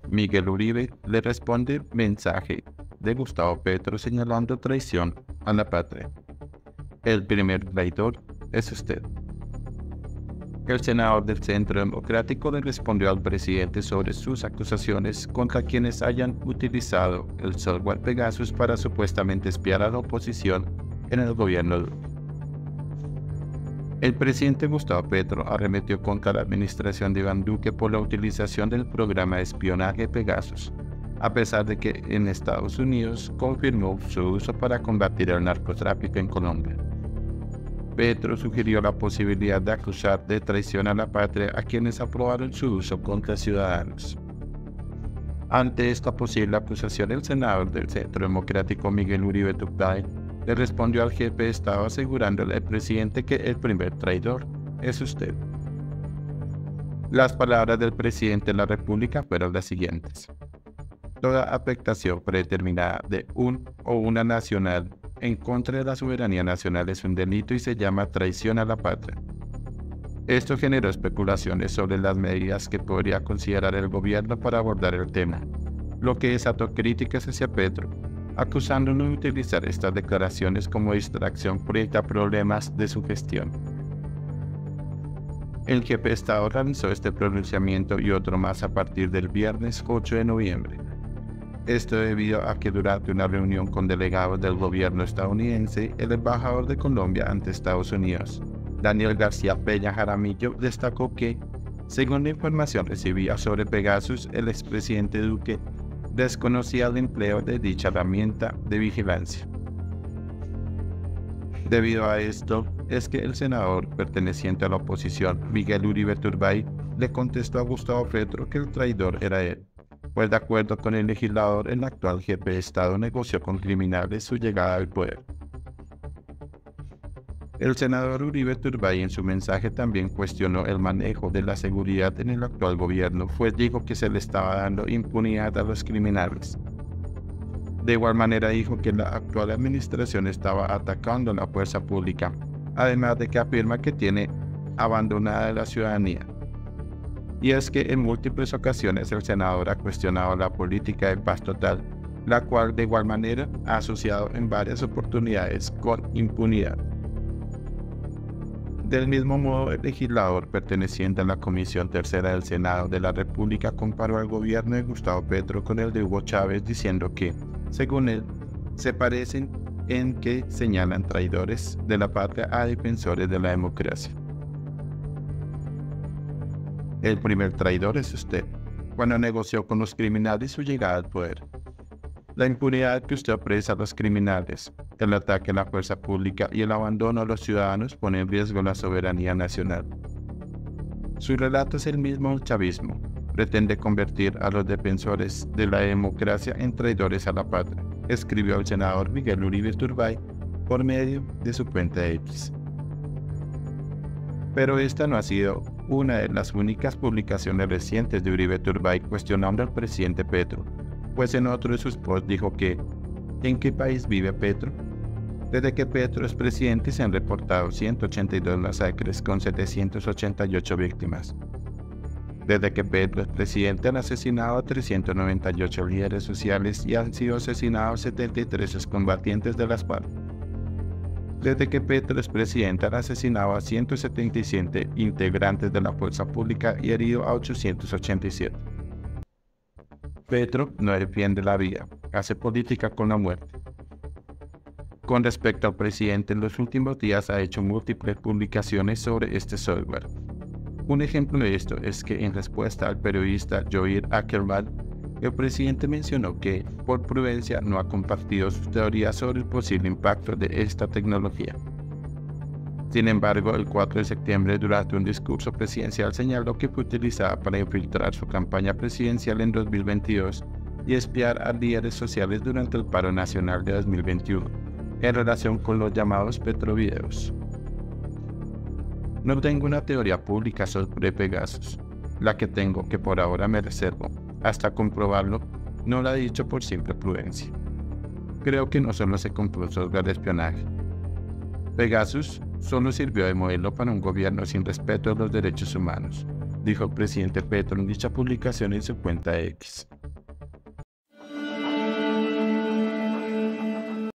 Miguel Uribe le responde mensaje de Gustavo Petro señalando traición a la patria. El primer traidor es usted. El senador del Centro Democrático le respondió al presidente sobre sus acusaciones contra quienes hayan utilizado el software Pegasus para supuestamente espiar a la oposición en el gobierno. El presidente Gustavo Petro arremetió contra la administración de Iván Duque por la utilización del programa de espionaje Pegasus, a pesar de que en Estados Unidos confirmó su uso para combatir el narcotráfico en Colombia. Petro sugirió la posibilidad de acusar de traición a la patria a quienes aprobaron su uso contra ciudadanos. Ante esta posible acusación, el senador del Centro Democrático Miguel Uribe Turbay le respondió al jefe de Estado asegurándole al presidente que el primer traidor es usted. Las palabras del presidente de la República fueron las siguientes: toda afectación predeterminada de un o una nacional en contra de la soberanía nacional es un delito y se llama traición a la patria. Esto generó especulaciones sobre las medidas que podría considerar el gobierno para abordar el tema, lo que desató críticas hacia Petro, acusándolo de utilizar estas declaraciones como distracción frente a problemas de su gestión. El jefe de Estado realizó este pronunciamiento y otro más a partir del viernes 8 de noviembre. Esto debido a que durante una reunión con delegados del gobierno estadounidense, el embajador de Colombia ante Estados Unidos, Daniel García Peña Jaramillo, destacó que, según la información recibida sobre Pegasus, el expresidente Duque desconocía el empleo de dicha herramienta de vigilancia. Debido a esto, es que el senador perteneciente a la oposición, Miguel Uribe Turbay, le contestó a Gustavo Petro que el traidor era él, pues de acuerdo con el legislador, el actual jefe de Estado negoció con criminales su llegada al poder. El senador Uribe Turbay en su mensaje también cuestionó el manejo de la seguridad en el actual gobierno, pues dijo que se le estaba dando impunidad a los criminales. De igual manera dijo que la actual administración estaba atacando a la fuerza pública, además de que afirma que tiene abandonada la ciudadanía. Y es que en múltiples ocasiones el senador ha cuestionado la política de paz total, la cual de igual manera ha asociado en varias oportunidades con impunidad. Del mismo modo, el legislador perteneciente a la Comisión Tercera del Senado de la República comparó al gobierno de Gustavo Petro con el de Hugo Chávez, diciendo que, según él, se parecen en que señalan traidores de la patria a defensores de la democracia. El primer traidor es usted, cuando negoció con los criminales su llegada al poder. La impunidad que usted ofrece a los criminales, el ataque a la fuerza pública y el abandono a los ciudadanos pone en riesgo la soberanía nacional. Su relato es el mismo del chavismo. Pretende convertir a los defensores de la democracia en traidores a la patria, escribió el senador Miguel Uribe Turbay por medio de su cuenta de X. Pero esta no ha sido una de las únicas publicaciones recientes de Uribe Turbay cuestionando al presidente Petro, pues en otro de sus posts dijo que ¿en qué país vive Petro? Desde que Petro es presidente se han reportado 182 masacres con 788 víctimas. Desde que Petro es presidente han asesinado a 398 líderes sociales y han sido asesinados 73 excombatientes de las FARC. Desde que Petro es presidente han asesinado a 177 integrantes de la fuerza pública y herido a 887. Petro no defiende la vida, hace política con la muerte. Con respecto al presidente, en los últimos días ha hecho múltiples publicaciones sobre este software. Un ejemplo de esto es que en respuesta al periodista Joir Ackerman, el presidente mencionó que, por prudencia, no ha compartido sus teorías sobre el posible impacto de esta tecnología. Sin embargo, el 4 de septiembre, durante un discurso presidencial, señaló que fue utilizada para infiltrar su campaña presidencial en 2022 y espiar a líderes sociales durante el paro nacional de 2021, en relación con los llamados Petrovideos. No tengo una teoría pública sobre Pegasus. La que tengo, que por ahora me reservo hasta comprobarlo, no la he dicho por simple prudencia. Creo que no solo se compró software de espionaje. Pegasus solo sirvió de modelo para un gobierno sin respeto a los derechos humanos, dijo el presidente Petro en dicha publicación en su cuenta X.